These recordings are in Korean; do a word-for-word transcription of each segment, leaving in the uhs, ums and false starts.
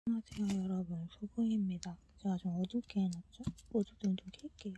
안녕하세요 여러분, 소봉입니다. 제가 좀 어둡게 해놨죠? 모두들 좀 켤게요.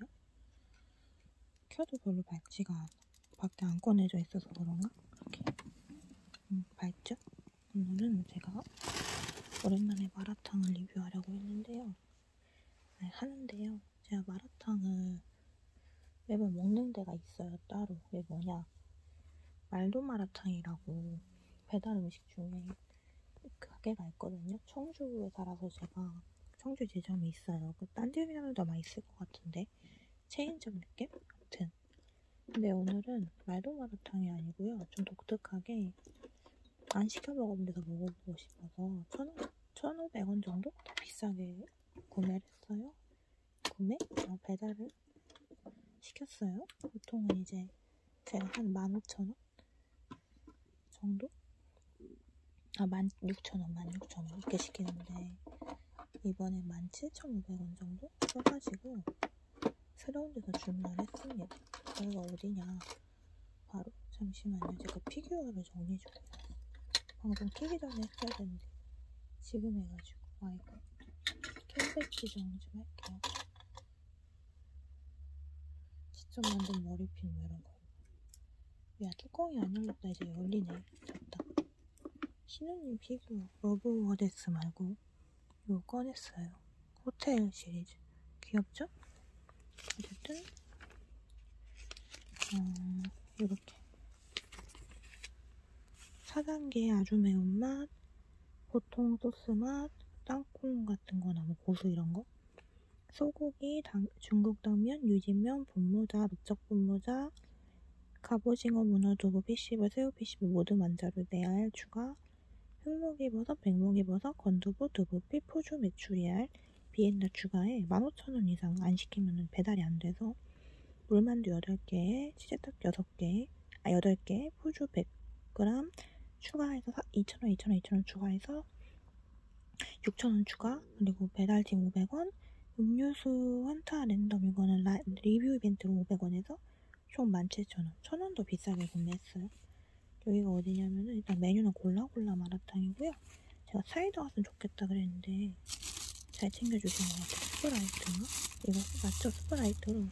켜도 별로 밝지가 않아. 밖에 안 꺼내져 있어서 그런가? 이렇게 음, 밝죠? 오늘은 제가 오랜만에 마라탕을 리뷰하려고 했는데요. 네, 하는데요. 제가 마라탕을 매번 먹는 데가 있어요, 따로. 그게 뭐냐? 말도 마라탕이라고 배달 음식 중에 가게가 있거든요. 청주에 살아서 제가 청주 지점이 있어요. 그 딴 데는 더 맛있을 것 같은데 체인점 느낌? 아무튼 근데 오늘은 말도 마라탕이 아니고요. 좀 독특하게 안 시켜 먹어본 데서 먹어보고 싶어서 천오백 원 정도 더 비싸게 구매를 했어요. 구매? 어, 배달을 시켰어요. 보통은 이제 제가 한 만 오천 원 정도? 아, 만 육천 원, 만 육천 원 이렇게 시키는데 이번에 만 칠천오백 원 정도 써가지고 새로운 데서 주문을 했습니다. 여기가 어디냐? 바로 잠시만요. 제가 피규어를 정리 좀 해요. 방송 키기 전에 했어야 되는데 지금 해가지고 아이고 캔배지 정리 좀 할게요. 직접 만든 머리핀 뭐 이런 거. 야, 뚜껑이 안 열렸다. 이제 열리네. 됐다. 신우님 피규어 러브워데스 말고 이거 꺼냈어요. 호텔 시리즈 귀엽죠? 어쨌든 어, 이렇게 사 단계 아주 매운맛, 보통 소스맛, 땅콩 같은 거나 뭐 고수 이런 거, 소고기, 당, 중국 당면, 유진면, 분모자, 넓적 분모자, 갑오징어, 문어, 두부, 피시볼, 새우 피시볼 모두 만자루 네알 추가, 흑목이버섯, 백목이버섯, 건두부, 두부피, 푸주, 메추리알, 비엔나 추가에 만 오천 원 이상 안 시키면 배달이 안 돼서 물만두 여덟 개에 치즈떡 여섯 개, 아 여덟 개, 푸주 백 그램 추가해서 이천 원, 이천 원, 이천 원 추가해서 육천 원 추가, 그리고 배달팀 오백 원, 음료수 환타 랜덤 이거는 라, 리뷰 이벤트로 오백 원에서 총 만 칠천 원, 천 원 더 비싸게 구매했어요. 여기가 어디냐면은 일단 메뉴는 골라골라 마라탕이고요. 제가 사이다 왔으면 좋겠다 그랬는데 잘 챙겨주신 것 같아요. 스프라이트인가? 이거 맞죠? 스프라이트로.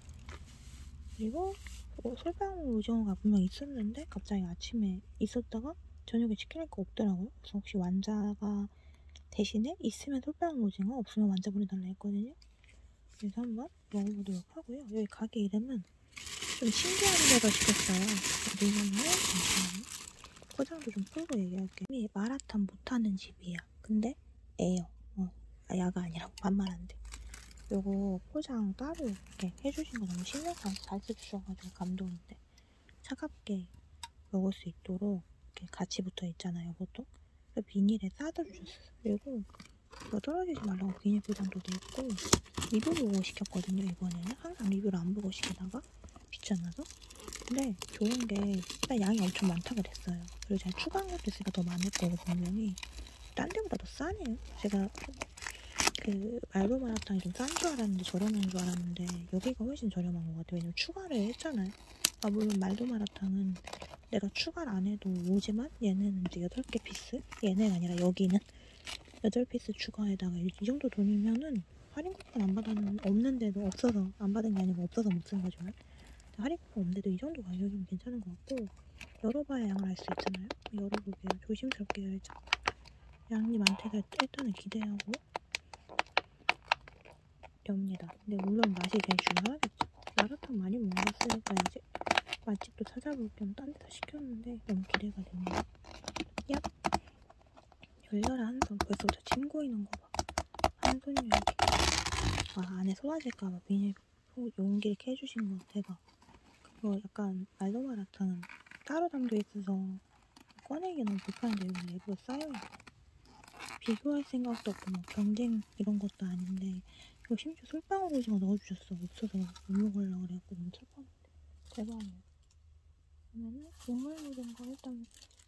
그리고 어, 솔방울 오징어가 분명 있었는데 갑자기 아침에 있었다가 저녁에 시키니까 없더라고요. 그래서 혹시 완자가 대신에 있으면 솔방울 오징어, 없으면 완자 보내달라 했거든요. 그래서 한번 먹어보도록 하고요. 여기 가게 이름은 좀 신기한 데서 시켰어요. 어디냐면 잠시만요. 포장도 좀 풀고 얘기할게요. 마라탕 못하는 집이야. 근데 애요. 어, 아, 야가 아니라고 반말한데. 요거 포장 따로 이렇게 해주신 거 너무 신경 잘 써주셔가지고 감동인데 차갑게 먹을 수 있도록 이렇게 같이 붙어 있잖아요, 보통. 그래서 비닐에 싸다 주셨어요. 그리고 이거 떨어지지 말라고 비닐 포장도 돼 있고 리뷰 보고 시켰거든요. 이번에는 항상 리뷰를 안 보고 시키다가 귀찮아서. 근데 좋은 게 일단 양이 엄청 많다 그랬어요. 그리고 제가 추가한 것도 있으니까 더 많을 거고 분명히 딴 데보다 더 싸네요. 제가 그 말도 마라탕이 좀 싼 줄 알았는데 저렴한 줄 알았는데 여기가 훨씬 저렴한 것 같아요. 왜냐면 추가를 했잖아요. 아 물론 말도 마라탕은 내가 추가를 안 해도 오지만 얘네는 이제 여덟 개 피스? 얘네가 아니라 여기는 여덟 피스 추가에다가 이 정도 돈이면은 할인 쿠폰 안 받았는 없는데도 없어서 안 받은 게 아니고 없어서 못 쓴 거지만 할인 쿠폰 없는데도 이 정도 가격이면 괜찮은 것 같고 열어봐야 양을 알 수 있잖아요. 열어볼게요. 조심스럽게 열자. 양이 많대서 일단은 기대하고 엽니다. 근데 물론 맛이 제일 중요하겠죠. 마라탕 많이 먹었으니까 이제 맛집도 찾아볼 겸 딴 데서 시켰는데 너무 기대가 됩니다. 야! 열려라 한 손. 벌써부터 침 고이는 거 봐. 한 손이 이렇게. 아, 안에 쏟아질까봐 비닐 용기 이렇게 해주신 거 대박. 그거 약간 말도 마라탕은 따로 담겨 있어서 꺼내기 너무 불편한데 여기 내부에 쌓여있네. 비교할 생각도 없고 뭐 경쟁 이런 것도 아닌데 이거 심지어 솔방울 오징어 넣어주셨어. 없어서 못 먹으려고 그래갖고 너무 슬펐는데 대박이에요. 그러면은 국물 묻은 거 일단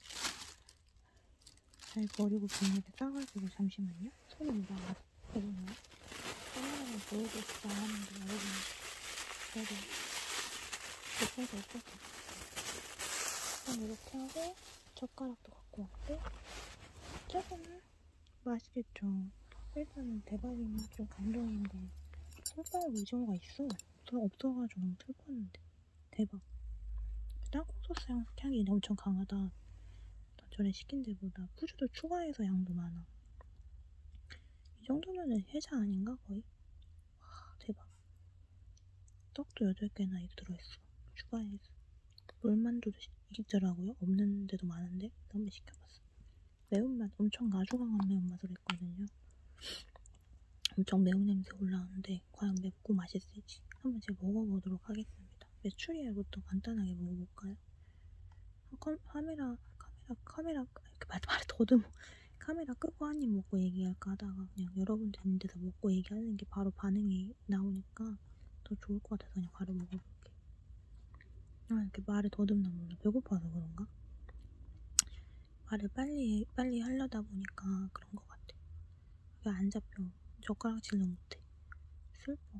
잘 버리고 비닐에 싸가지고 잠시만요. 손이 묻어가지고 그러네요. 카메라를 보여주고 싶지 않았는데 여러분 그래도 못해서 어쩔 수 없어. 일단 이렇게 하고 젓가락도 갖고 왔고 짜잔! 맛있겠죠? 일단은 대박이면 좀 감동인데 솔방울 오징어가 있어. 더 없어가지고 너무 슬펐는데. 대박. 땅콩 소스 향, 향이 엄청 강하다. 전에 시킨 데보다 푸주도 추가해서 양도 많아. 이 정도면은 해자 아닌가 거의? 와 대박. 떡도 여덟 개나 들어있어. 추가해서. 물만두도 있더라고요. 없는 데도 많은데 한번 시켜봤어. 매운맛 엄청 아주 강한 매운맛을 했거든요. 엄청 매운 냄새 올라오는데 과연 맵고 맛있을지 한번 제가 먹어보도록 하겠습니다. 메추리알부터 간단하게 먹어볼까요? 카, 카메라 카메라 카메라 이렇게 말, 말을 더듬어. 카메라 끄고 한 입 먹고 얘기할까 하다가 그냥 여러분들 있는 데서 먹고 얘기하는 게 바로 반응이 나오니까 더 좋을 것 같아서 그냥 바로 먹어볼게. 아 이렇게 말을 더듬나 몰라. 배고파서 그런가? 말을 빨리 빨리 하려다 보니까 그런 것 같아. 왜 안 잡혀? 젓가락질도 못해. 슬퍼.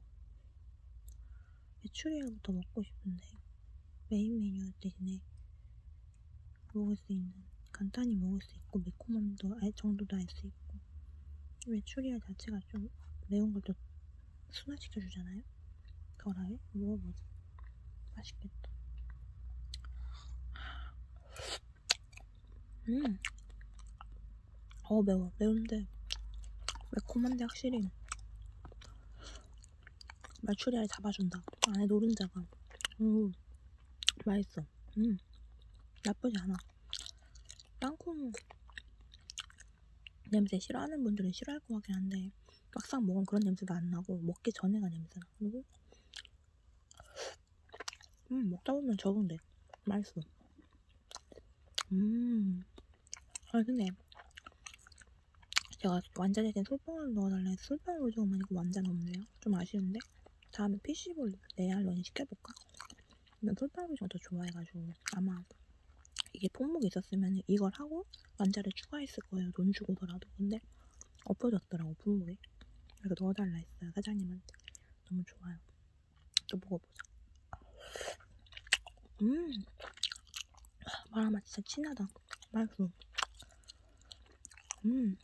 메추리알부터 먹고 싶은데 메인 메뉴 대신에 먹을 수 있는 간단히 먹을 수 있고 매콤함도 알 정도도 알 수 있고 메추리알 자체가 좀 매운 걸 또 순화시켜주잖아요. 덜하게 먹어보자. 맛있겠다. 음, 어 매워. 매운데 매콤한데 확실히 메추리알 잡아준다. 안에 노른자가. 음, 맛있어. 음, 나쁘지 않아. 땅콩 냄새 싫어하는 분들은 싫어할 것 같긴 한데 막상 먹으면 그런 냄새도 안 나고 먹기 전에가 냄새나. 그리고 음 먹다 보면 적응돼. 맛있어. 음, 아 근데 제가 완자 대신 솔방울 넣어달라 해서 솔방울 오징어만 있고 완자는 없네요. 좀 아쉬운데 다음에 피쉬볼 레알런이 시켜볼까? 난 솔방울 오징어 더 좋아해가지고 아마 이게 품목이 있었으면 이걸 하고 완자를 추가했을 거예요. 돈 주고더라도. 근데 엎어졌더라고 품목이. 그래서 넣어달라 했어요 사장님한테. 너무 좋아요. 또 먹어보자. 음, 마라맛 진짜 진하다. 맛있어. 음,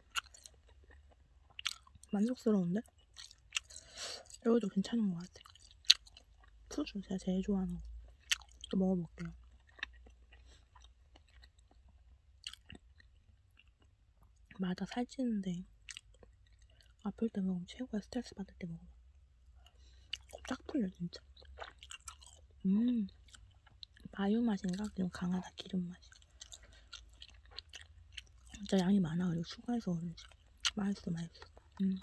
만족스러운데? 이것도 괜찮은 것 같아. 푸주 제가 제일 좋아하는 거. 또 먹어볼게요. 마다 살찌는데 아플 때 먹으면 최고야. 스트레스 받을 때 먹으면 딱 풀려 진짜. 음, 마요 맛인가? 좀 강하다. 기름 맛이. 진짜 양이 많아. 그리고 추가해서 그런지 맛있어 맛있어. 음,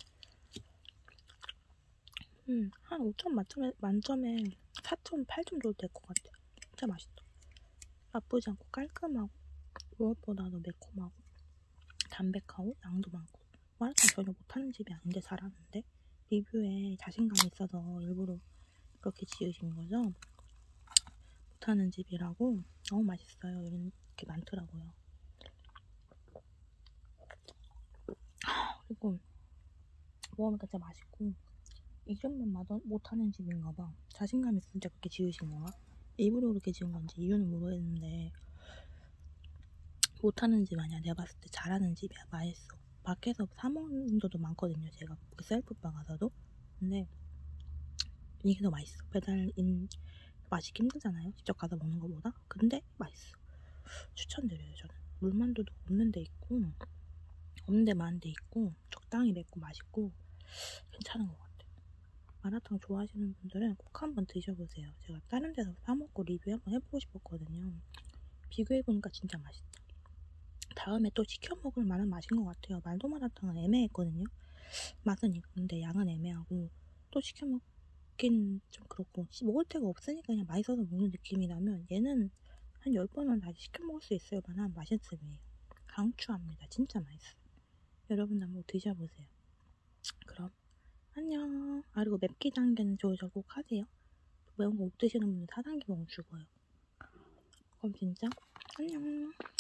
음, 한 오 점 만점에, 만점에 사 점 팔 점 줘도 될 것 같아. 진짜 맛있어. 나쁘지 않고 깔끔하고 무엇보다도 매콤하고 담백하고 양도 많고. 마라탕 전혀 못하는 집이 아닌데 잘하는데 리뷰에 자신감이 있어서 일부러 그렇게 지으신 거죠? 못하는 집이라고. 너무 맛있어요. 이렇게 많더라고요. 그리고 먹으니까 진짜 맛있고 이름만 맛 못하는 집인가봐. 자신감 있으니까 그렇게 지으신 건가? 일부러 그렇게 지은 건지 이유는 모르겠는데 못하는 집 아니야. 내가 봤을 때 잘하는 집이야. 맛있어. 밖에서 사 먹는 데도 많거든요. 제가 셀프바 가서도. 근데 이게 더 맛있어. 배달인 맛있기 힘들잖아요. 직접 가서 먹는 것보다. 근데 맛있어. 추천드려요. 저는. 물만두도 없는 데 있고 없는 데 많은 데 있고 적당히 맵고 맛있고 괜찮은 것 같아요. 마라탕 좋아하시는 분들은 꼭 한번 드셔보세요. 제가 다른 데서 사먹고 리뷰 한번 해보고 싶었거든요. 비교해보니까 진짜 맛있다. 다음에 또 시켜 먹을 만한 맛인 것 같아요. 말도 마라탕은 애매했거든요. 맛은 있는데 양은 애매하고 또 시켜 먹긴 좀 그렇고 먹을 데가 없으니까 그냥 맛있어서 먹는 느낌이라면 얘는 한 열 번은 다시 시켜 먹을 수 있을 만한 맛있음이에요. 강추합니다. 진짜 맛있어요. 여러분 한번 드셔보세요. 그럼 안녕. 아 그리고 맵기 단계는 저 저 꼭 하세요. 매운 거 못 드시는 분들 사 단계 먹으면 죽어요. 그럼 진짜 안녕.